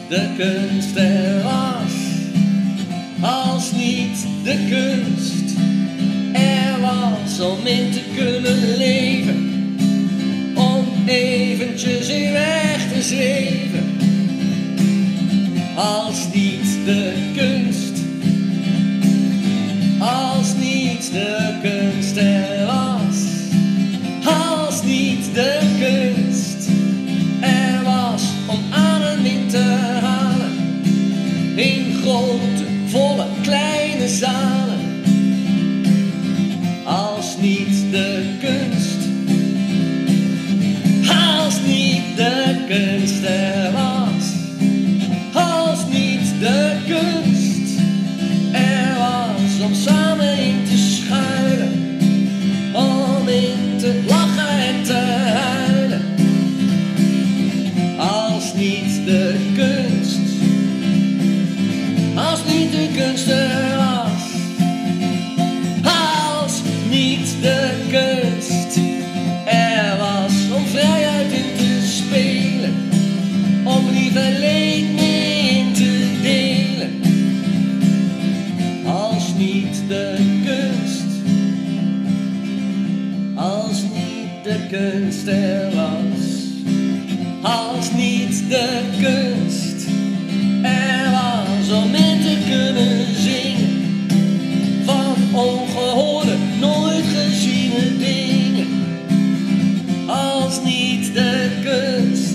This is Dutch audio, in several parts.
de kunst er was. Als niet de kunst er was om in te kunnen leven. Om eventjes in weg te zweven. Als niet de kunst. Als niet de kunst er was. Als niet de kunst er was om adem in te halen. In grote, volle, kleine zalen. Als niet de kunst. Als niet de kunst er was. Als niet de kunst er was om samen in te schuilen. Om in te lachen en te huilen. Als niet de kunst. Als niet de kunst er was. Als niet de kunst er was om vrijuit in te spelen. Om lief en leed mee in te delen. Als niet de kunst. Als niet de kunst er was. Als niet de kunst er was om in te kunnen zingen. Van ongehoorde, nooit geziene dingen. Als niet de kunst.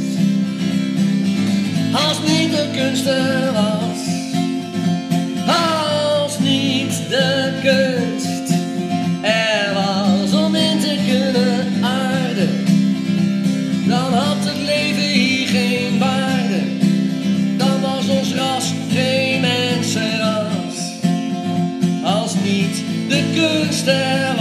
Als niet de kunst er was. Als niet de kunst er was om in te kunnen aarden. Dan had het leven hier geen waarde. Dan was ons ras geen mensenras. Als niet de kunst er